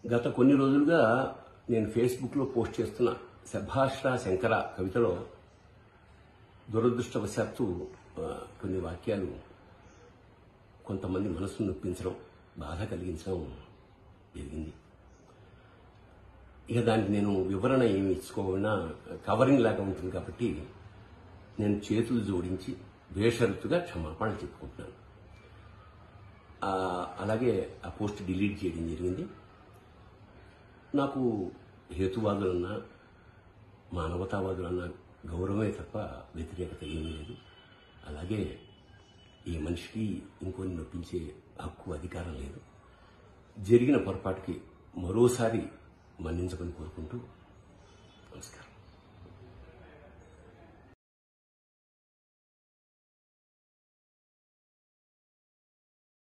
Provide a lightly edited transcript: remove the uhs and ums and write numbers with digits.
గత కొన్ని రోజులుగా నేను ఫేస్బుక్లో పోస్ట్ చేస్తున్న శభాష్రా శంకర కవితలో దురదృష్టవశాత్తు కొన్ని వాక్యాలు కొంతమంది మనసును నొప్పించడం, బాధ కలిగించడం జరిగింది. ఇక దానికి నేను వివరణ ఏమి ఇచ్చుకోకుండా కవరింగ్ లాగా ఉంటుంది కాబట్టి నేను చేతులు జోడించి బేషరతుగా క్షమాపణ చెప్పుకుంటున్నాను. అలాగే ఆ పోస్ట్ డిలీట్ చేయడం జరిగింది. నాకు హేతువాదులన్నా మానవతావాదులన్నా గౌరవమే తప్ప వ్యతిరేకత ఏమీ లేదు. అలాగే ఈ మనిషికి ఇంకొన్ని నొప్పించే హక్కు, అధికారం లేదు. జరిగిన పొరపాటుకి మరోసారి మన్నించమని కోరుకుంటూ